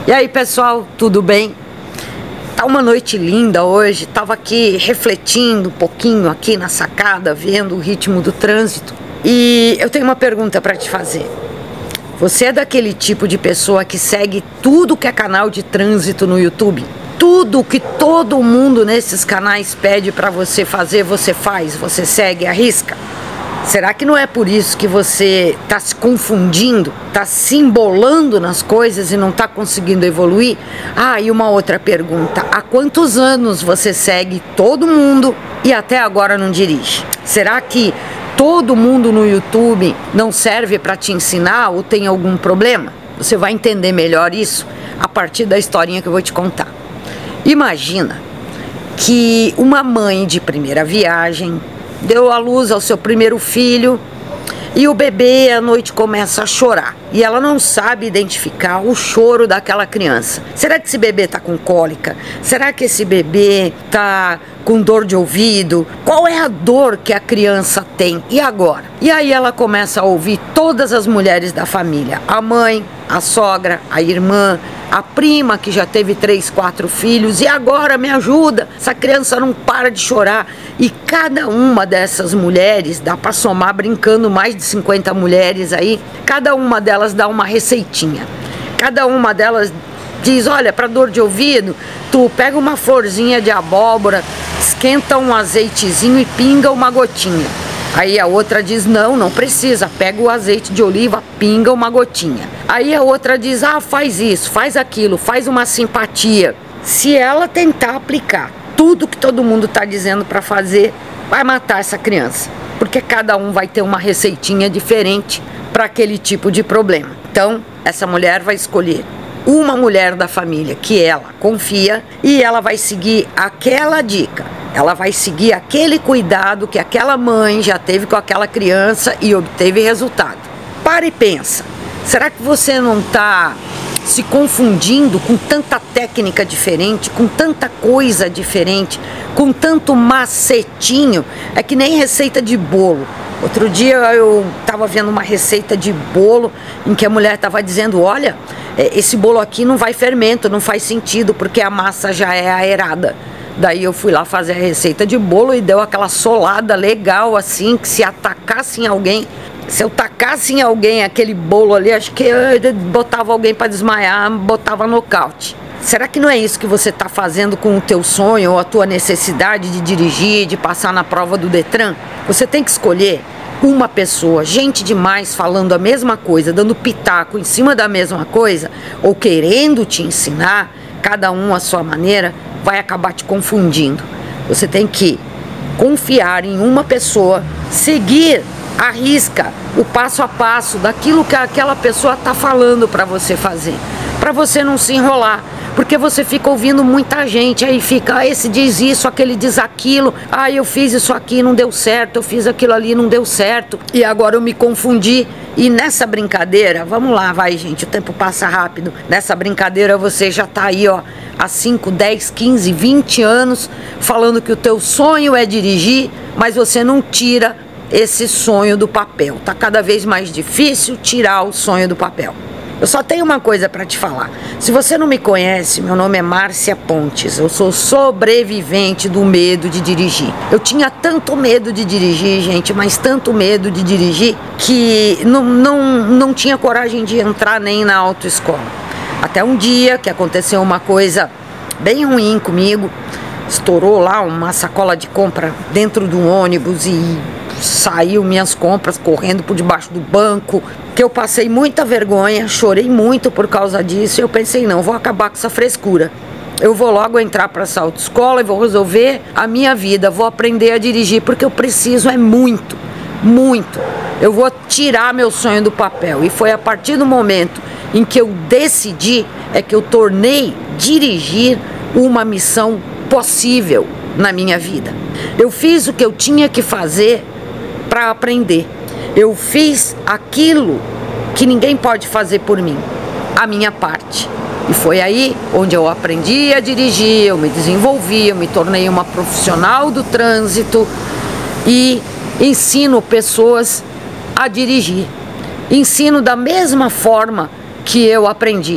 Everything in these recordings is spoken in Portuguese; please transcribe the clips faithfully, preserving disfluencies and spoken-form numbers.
E aí, pessoal, tudo bem? Tá uma noite linda hoje, tava aqui refletindo um pouquinho aqui na sacada, vendo o ritmo do trânsito. E eu tenho uma pergunta para te fazer. Você é daquele tipo de pessoa que segue tudo que é canal de trânsito no YouTube? Tudo que todo mundo nesses canais pede para você fazer, você faz, você segue, arrisca? Será que não é por isso que você está se confundindo, está se embolando nas coisas e não está conseguindo evoluir? Ah, e uma outra pergunta. Há quantos anos você segue todo mundo e até agora não dirige? Será que todo mundo no YouTube não serve para te ensinar ou tem algum problema? Você vai entender melhor isso a partir da historinha que eu vou te contar. Imagina que uma mãe de primeira viagem deu à luz ao seu primeiro filho e o bebê à noite começa a chorar e ela não sabe identificar o choro daquela criança. Será que esse bebê tá com cólica? Será que esse bebê tá com dor de ouvido? Qual é a dor que a criança tem? E agora? E aí ela começa a ouvir todas as mulheres da família, a mãe, a sogra, a irmã, a prima que já teve três, quatro filhos, e agora me ajuda, essa criança não para de chorar. E cada uma dessas mulheres, dá para somar brincando mais de cinquenta mulheres aí, cada uma delas dá uma receitinha. Cada uma delas diz, olha, para dor de ouvido, tu pega uma florzinha de abóbora, esquenta um azeitezinho e pinga uma gotinha. Aí a outra diz, não, não precisa, pega o azeite de oliva, pinga uma gotinha. Aí a outra diz, ah, faz isso, faz aquilo, faz uma simpatia. Se ela tentar aplicar tudo que todo mundo está dizendo para fazer, vai matar essa criança. Porque cada um vai ter uma receitinha diferente para aquele tipo de problema. Então, essa mulher vai escolher uma mulher da família que ela confia e ela vai seguir aquela dica. Ela vai seguir aquele cuidado que aquela mãe já teve com aquela criança e obteve resultado. Para e pensa, será que você não está se confundindo com tanta técnica diferente, com tanta coisa diferente, com tanto macetinho? É que nem receita de bolo. Outro dia eu estava vendo uma receita de bolo em que a mulher estava dizendo, olha, esse bolo aqui não vai fermento, não faz sentido porque a massa já é aerada. Daí eu fui lá fazer a receita de bolo e deu aquela solada legal assim, que se atacasse em alguém, se eu tacasse em alguém aquele bolo ali, acho que eu botava alguém para desmaiar, botava nocaute. Será que não é isso que você está fazendo com o teu sonho ou a tua necessidade de dirigir, de passar na prova do Detran? Você tem que escolher uma pessoa, gente demais falando a mesma coisa, dando pitaco em cima da mesma coisa, ou querendo te ensinar, cada um à sua maneira, vai acabar te confundindo. Você tem que confiar em uma pessoa, seguir à risca o passo a passo daquilo que aquela pessoa está falando para você fazer, para você não se enrolar. Porque você fica ouvindo muita gente, aí fica, ah, esse diz isso, aquele diz aquilo, ah, eu fiz isso aqui, não deu certo, eu fiz aquilo ali, não deu certo, e agora eu me confundi. E nessa brincadeira, vamos lá, vai gente, o tempo passa rápido, nessa brincadeira você já tá aí, ó, há cinco, dez, quinze, vinte anos, falando que o teu sonho é dirigir, mas você não tira esse sonho do papel. Tá cada vez mais difícil tirar o sonho do papel. Eu só tenho uma coisa para te falar. Se você não me conhece, meu nome é Márcia Pontes. Eu sou sobrevivente do medo de dirigir. Eu tinha tanto medo de dirigir, gente, mas tanto medo de dirigir que não, não, não tinha coragem de entrar nem na autoescola. Até um dia que aconteceu uma coisa bem ruim comigo. Estourou lá uma sacola de compra dentro do ônibus e saiu minhas compras correndo por debaixo do banco, que eu passei muita vergonha, chorei muito por causa disso, e eu pensei, não, vou acabar com essa frescura. Eu vou logo entrar para essa autoescola e vou resolver a minha vida, vou aprender a dirigir, porque eu preciso é muito, muito. Eu vou tirar meu sonho do papel. E foi a partir do momento em que eu decidi, é que eu tornei dirigir uma missão possível na minha vida. Eu fiz o que eu tinha que fazer para aprender. Eu fiz aquilo que ninguém pode fazer por mim, a minha parte. E foi aí onde eu aprendi a dirigir, eu me desenvolvi, eu me tornei uma profissional do trânsito e ensino pessoas a dirigir. Ensino da mesma forma que eu aprendi.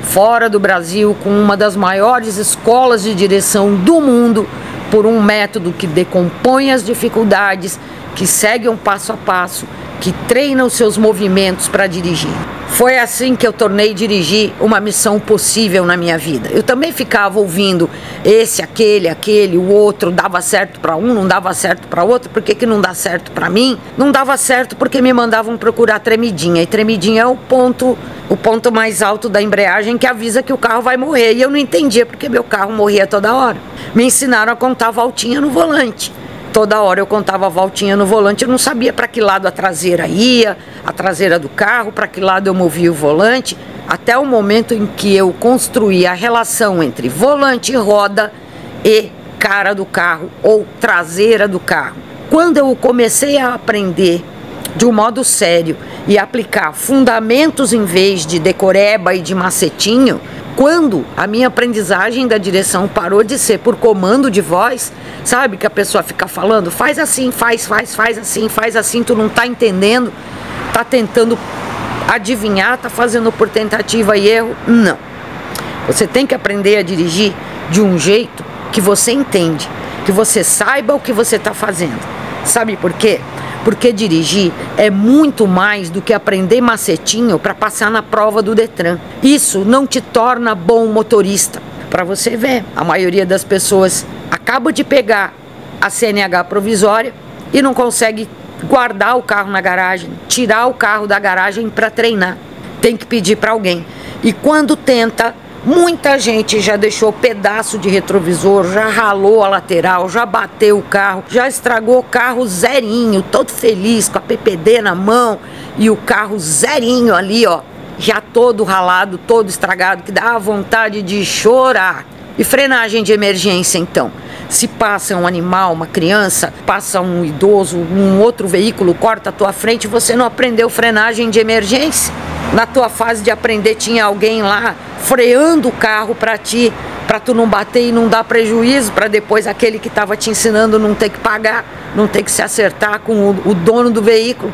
fora do Brasil, com uma das maiores escolas de direção do mundo, por um método que decompõe as dificuldades, que segue um passo a passo, que treina os seus movimentos para dirigir. Foi assim que eu tornei dirigir uma missão possível na minha vida. Eu também ficava ouvindo esse, aquele, aquele, o outro, dava certo para um, não dava certo para outro, por que que não dá certo para mim? Não dava certo porque me mandavam procurar tremidinha, e tremidinha é o ponto, o ponto mais alto da embreagem que avisa que o carro vai morrer, e eu não entendia porque meu carro morria toda hora. Me ensinaram a contar voltinha no volante. Toda hora eu contava a voltinha no volante, eu não sabia para que lado a traseira ia, a traseira do carro, para que lado eu movia o volante, até o momento em que eu construí a relação entre volante e roda e cara do carro ou traseira do carro. Quando eu comecei a aprender de um modo sério e aplicar fundamentos em vez de decoreba e de macetinho, quando a minha aprendizagem da direção parou de ser por comando de voz, sabe, que a pessoa fica falando, faz assim, faz, faz, faz assim, faz assim, tu não tá entendendo, tá tentando adivinhar, tá fazendo por tentativa e erro. Não. Você tem que aprender a dirigir de um jeito que você entende, que você saiba o que você tá fazendo. Sabe por quê? Porque dirigir é muito mais do que aprender macetinho para passar na prova do Detran. Isso não te torna bom motorista. Para você ver, a maioria das pessoas acaba de pegar a C N H provisória e não consegue guardar o carro na garagem, tirar o carro da garagem para treinar. Tem que pedir para alguém. E quando tenta, muita gente já deixou pedaço de retrovisor, já ralou a lateral, já bateu o carro, já estragou o carro zerinho, todo feliz, com a P P D na mão e o carro zerinho ali, ó, já todo ralado, todo estragado, que dá vontade de chorar. E frenagem de emergência, então? Se passa um animal, uma criança, passa um idoso, um outro veículo, corta a tua frente, você não aprendeu frenagem de emergência? Na tua fase de aprender tinha alguém lá freando o carro para ti, para tu não bater e não dar prejuízo, para depois aquele que estava te ensinando não ter que pagar, não ter que se acertar com o, o dono do veículo,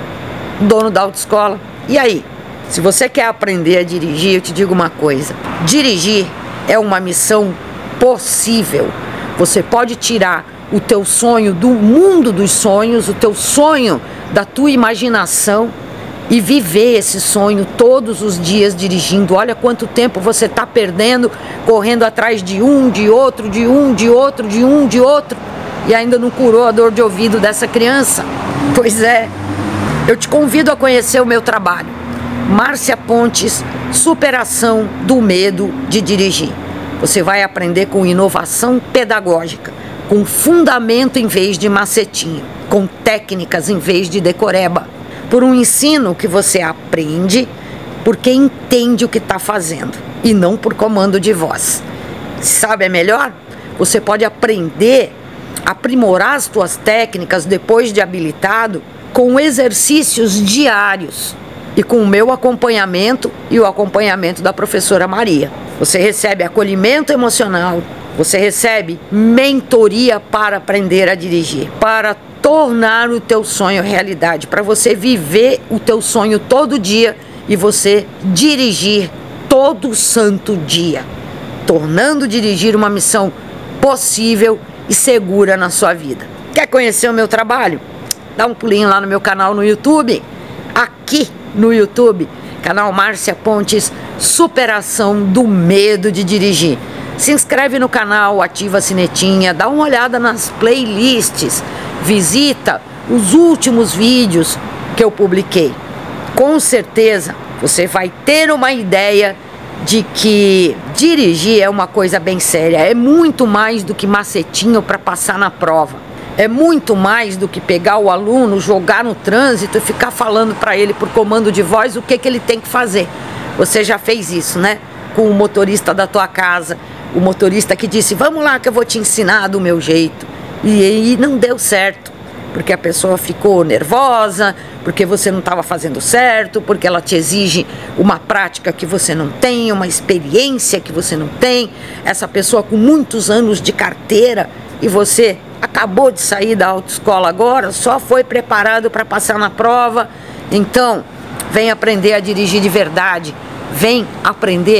o dono da autoescola. E aí? Se você quer aprender a dirigir, eu te digo uma coisa, dirigir é uma missão possível. Você pode tirar o teu sonho do mundo dos sonhos, o teu sonho da tua imaginação e viver esse sonho todos os dias dirigindo. Olha quanto tempo você está perdendo, correndo atrás de um, de outro, de um, de outro, de um, de outro, e ainda não curou a dor de ouvido dessa criança. Pois é, eu te convido a conhecer o meu trabalho. Márcia Pontes, superação do medo de dirigir. Você vai aprender com inovação pedagógica, com fundamento em vez de macetinho, com técnicas em vez de decoreba, por um ensino que você aprende porque entende o que está fazendo e não por comando de voz. Sabe, é melhor? Você pode aprender, aprimorar as tuas técnicas depois de habilitado com exercícios diários e com o meu acompanhamento e o acompanhamento da professora Maria. Você recebe acolhimento emocional, você recebe mentoria para aprender a dirigir, para tornar o teu sonho realidade, para você viver o teu sonho todo dia e você dirigir todo santo dia, tornando dirigir uma missão possível e segura na sua vida. Quer conhecer o meu trabalho? Dá um pulinho lá no meu canal no YouTube, aqui no YouTube, canal Márcia Pontes, superação do medo de dirigir. Se inscreve no canal, ativa a sinetinha, dá uma olhada nas playlists, visita os últimos vídeos que eu publiquei. Com certeza você vai ter uma ideia de que dirigir é uma coisa bem séria, é muito mais do que macetinho para passar na prova. É muito mais do que pegar o aluno, jogar no trânsito e ficar falando para ele por comando de voz o que, que ele tem que fazer. Você já fez isso, né? Com o motorista da tua casa, o motorista que disse, vamos lá que eu vou te ensinar do meu jeito. E, e não deu certo, porque a pessoa ficou nervosa, porque você não estava fazendo certo, porque ela te exige uma prática que você não tem, uma experiência que você não tem. Essa pessoa com muitos anos de carteira e você acabou de sair da autoescola agora, só foi preparado para passar na prova. Então, vem aprender a dirigir de verdade, vem aprender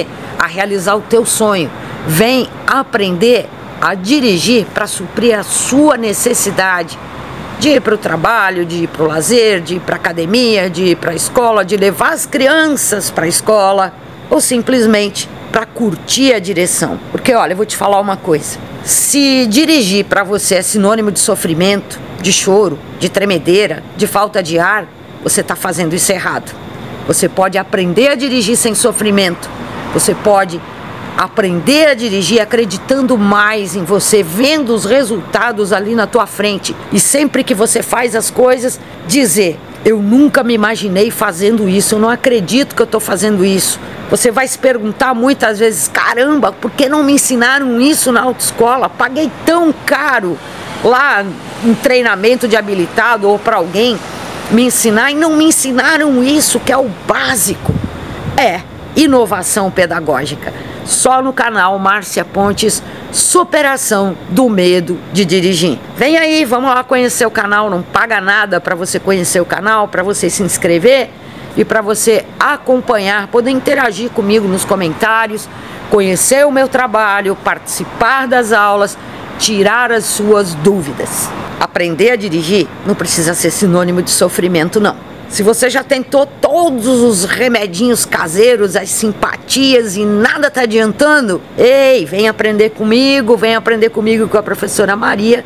a realizar o teu sonho. Vem aprender a dirigir para suprir a sua necessidade de ir para o trabalho, de ir para o lazer, de ir para a academia, de ir para a escola, de levar as crianças para a escola ou simplesmente para curtir a direção. Porque olha, eu vou te falar uma coisa, se dirigir para você é sinônimo de sofrimento, de choro, de tremedeira, de falta de ar, você está fazendo isso errado. Você pode aprender a dirigir sem sofrimento, você pode aprender a dirigir acreditando mais em você, vendo os resultados ali na tua frente. E sempre que você faz as coisas, dizer: eu nunca me imaginei fazendo isso, eu não acredito que eu estou fazendo isso. Você vai se perguntar muitas vezes: caramba, por que não me ensinaram isso na autoescola? Paguei tão caro lá em treinamento de habilitado ou para alguém me ensinar e não me ensinaram isso, que é o básico. É inovação pedagógica. Só no canal Márcia Pontes, superação do medo de dirigir. Vem aí, vamos lá conhecer o canal, não paga nada para você conhecer o canal, para você se inscrever e para você acompanhar, poder interagir comigo nos comentários, conhecer o meu trabalho, participar das aulas, tirar as suas dúvidas. Aprender a dirigir não precisa ser sinônimo de sofrimento, não. Se você já tentou todos os remedinhos caseiros, as simpatias e nada está adiantando, ei, vem aprender comigo, vem aprender comigo com a professora Maria,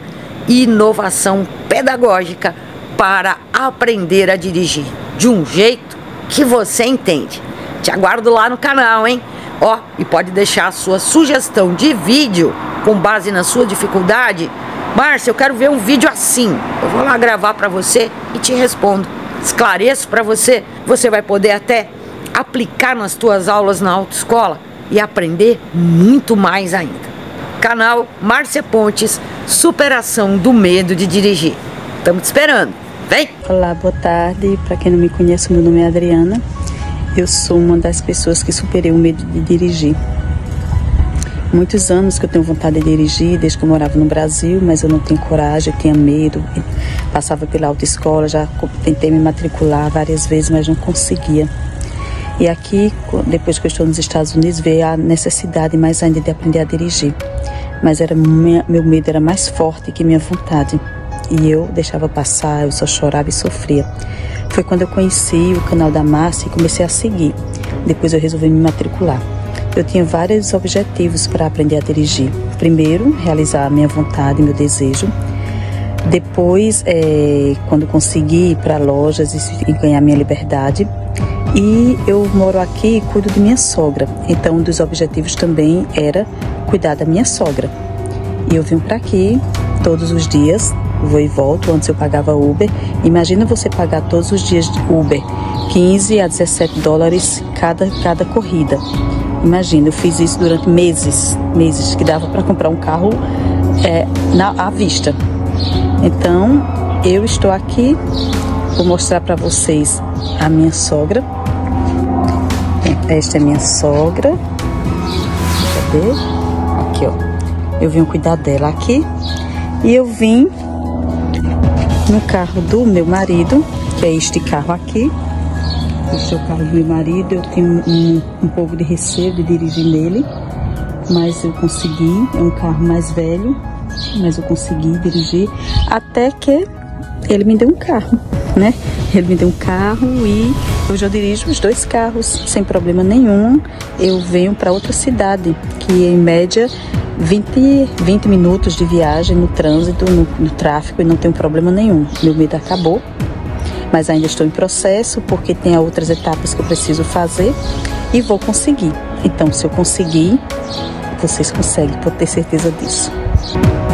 inovação pedagógica para aprender a dirigir de um jeito que você entende. Te aguardo lá no canal, hein? Ó, e pode deixar a sua sugestão de vídeo com base na sua dificuldade. Márcia, eu quero ver um vídeo assim. Eu vou lá gravar para você e te respondo. Esclareço para você, você vai poder até aplicar nas tuas aulas na autoescola e aprender muito mais ainda. Canal Márcia Pontes, superação do medo de dirigir. Estamos te esperando, vem! Olá, boa tarde. Para quem não me conhece, meu nome é Adriana. Eu sou uma das pessoas que superei o medo de dirigir. Muitos anos que eu tenho vontade de dirigir, desde que eu morava no Brasil, mas eu não tenho coragem, eu tinha medo. Passava pela autoescola, já tentei me matricular várias vezes, mas não conseguia. E aqui, depois que eu estou nos Estados Unidos, veio a necessidade mais ainda de aprender a dirigir. Mas era, meu medo era mais forte que minha vontade. E eu deixava passar, eu só chorava e sofria. Foi quando eu conheci o canal da Márcia e comecei a seguir. Depois eu resolvi me matricular. Eu tinha vários objetivos para aprender a dirigir. Primeiro, realizar a minha vontade, meu desejo. Depois, é, quando consegui ir para lojas e ganhar minha liberdade. E eu moro aqui e cuido de minha sogra. Então, um dos objetivos também era cuidar da minha sogra. E eu vim para aqui todos os dias, vou e volto. Antes eu pagava Uber. Imagina você pagar todos os dias de Uber, quinze a dezessete dólares cada, cada corrida. Imagina, eu fiz isso durante meses, meses, que dava para comprar um carro é, na, à vista. Então, eu estou aqui, vou mostrar para vocês a minha sogra. Esta é minha sogra. Cadê? Aqui, ó. Eu vim cuidar dela aqui. E eu vim no carro do meu marido, que é este carro aqui. Este é o carro do meu marido. Eu tenho um, um pouco de receio de dirigir nele, mas eu consegui. É um carro mais velho, mas eu consegui dirigir até que ele me deu um carro, né? Ele me deu um carro e hoje eu dirijo os dois carros sem problema nenhum. Eu venho para outra cidade, que em média vinte, vinte minutos de viagem no trânsito, no, no tráfego, e não tem problema nenhum. Meu medo acabou. Mas ainda estou em processo, porque tem outras etapas que eu preciso fazer e vou conseguir. Então, se eu conseguir, vocês conseguem, pode ter certeza disso.